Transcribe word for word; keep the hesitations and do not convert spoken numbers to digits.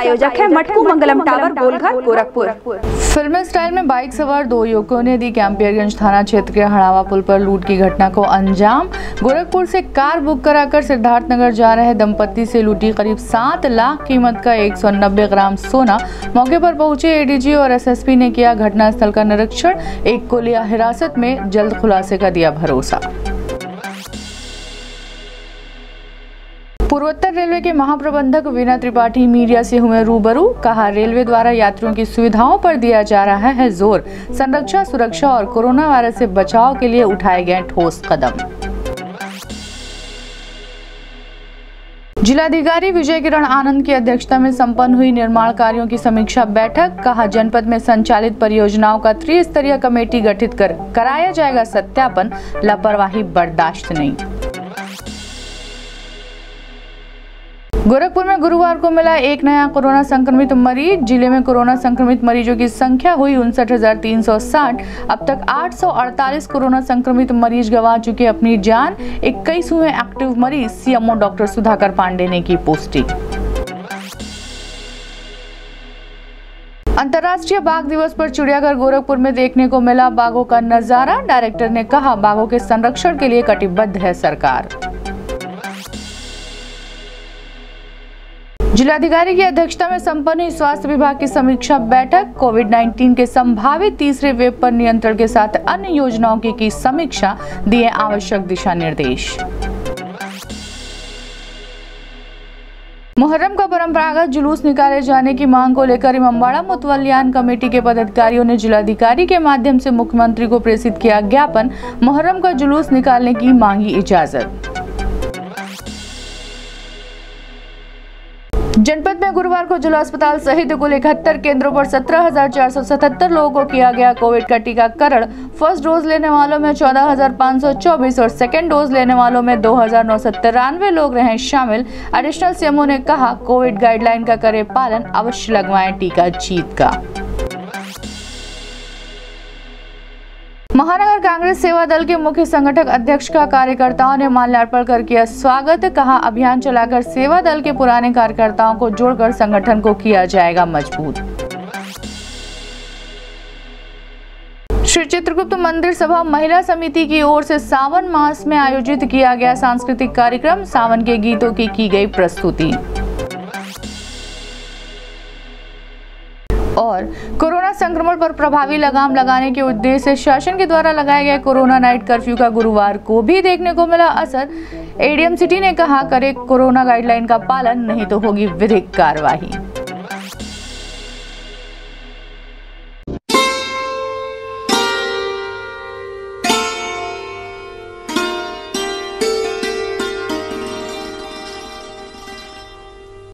प्रायोजक है Matku Mangalam tower, Golghar, Gorakhpur. Film style में बाइक सवार दो युवकों ने दी कैंपियरगंज थाना क्षेत्र के हड़ावा पुल पर लूट की घटना को अंजाम। गोरखपुर से कार बुक कराकर सिद्धार्थनगर जा रहे दंपत्ति से लूटी करीब सात लाख कीमत का एक सौ नब्बे ग्राम सोना। मौके पर पहुंचे एडीजी और एसएसपी ने किया घटनास्थल का निरीक्षण। एक को लिया हिरासत में, जल्द खुलासे का दिया भरोसा। पूर्वोत्तर रेलवे के महाप्रबंधक वीना त्रिपाठी मीडिया से हुए रूबरू। कहा, रेलवे द्वारा यात्रियों की सुविधाओं पर दिया जा रहा है जोर। संरक्षा, सुरक्षा और कोरोना वायरस से बचाव के लिए उठाए गए ठोस कदम। जिलाधिकारी विजय किरण आनंद की अध्यक्षता में संपन्न हुई निर्माण कार्यों की समीक्षा बैठक। कहा, जनपद में संचालित परियोजनाओं का त्रिस्तरीय कमेटी गठित कर कराया जाएगा सत्यापन। लापरवाही बर्दाश्त नहीं। गोरखपुर में गुरुवार को मिला एक नया कोरोना संक्रमित मरीज। जिले में कोरोना संक्रमित मरीजों की संख्या हुई उनसठ हजार तीन सौ साठ। अब तक आठ सौ अड़तालीस कोरोना संक्रमित मरीज गंवा चुके अपनी जान। इक्कीस हुए एक्टिव मरीज। सीएमओ डॉक्टर सुधाकर पांडे ने की पुष्टि। अंतर्राष्ट्रीय बाघ दिवस पर चिड़ियाघर गोरखपुर में देखने को मिला बाघों का नजारा। डायरेक्टर ने कहा, बाघों के संरक्षण के लिए कटिबद्ध है सरकार। जिलाधिकारी की अध्यक्षता में संपन्न हुई स्वास्थ्य विभाग की समीक्षा बैठक। कोविड उन्नीस के संभावित तीसरे वेव पर नियंत्रण के साथ अन्य योजनाओं की की समीक्षा, दिए आवश्यक दिशा निर्देश। मुहर्रम का परंपरागत जुलूस निकाले जाने की मांग को लेकर इमामबाड़ा मुतवल्लियान कमेटी के पदाधिकारियों ने जिलाधिकारी के माध्यम से मुख्यमंत्री को प्रेषित किया ज्ञापन। मुहर्रम का जुलूस निकालने की मांगी इजाजत। जनपद में गुरुवार को जिला अस्पताल सहित कुल इकहत्तर केंद्रों पर सत्रह हजार चार सौ सतहत्तर लोगों को किया गया कोविड का टीकाकरण। फर्स्ट डोज लेने वालों में चौदह हजार पाँच सौ चौबीस और सेकेंड डोज लेने वालों में दो हजार नौ सौ तिरानवे लोग रहे शामिल। एडिशनल सीएमओ ने कहा, कोविड गाइडलाइन का करे पालन, अवश्य लगवाएं टीका जीत का। महानगर कांग्रेस सेवा दल के मुख्य संगठक अध्यक्ष का कार्यकर्ताओं ने माल्यार्पण कर किया स्वागत। कहा, अभियान चलाकर सेवा दल के पुराने कार्यकर्ताओं को जोड़कर संगठन को किया जाएगा मजबूत। श्री चित्रगुप्त मंदिर सभा महिला समिति की ओर से सावन मास में आयोजित किया गया सांस्कृतिक कार्यक्रम। सावन के गीतों की की गई प्रस्तुति। और कोरोना संक्रमण पर प्रभावी लगाम लगाने के उद्देश्य से शासन के द्वारा लगाए गए कोरोना नाइट कर्फ्यू का गुरुवार को भी देखने को मिला असर। एडीएम सिटी ने कहा, करे कोरोना गाइडलाइन का पालन, नहीं तो होगी विधिक कार्रवाई।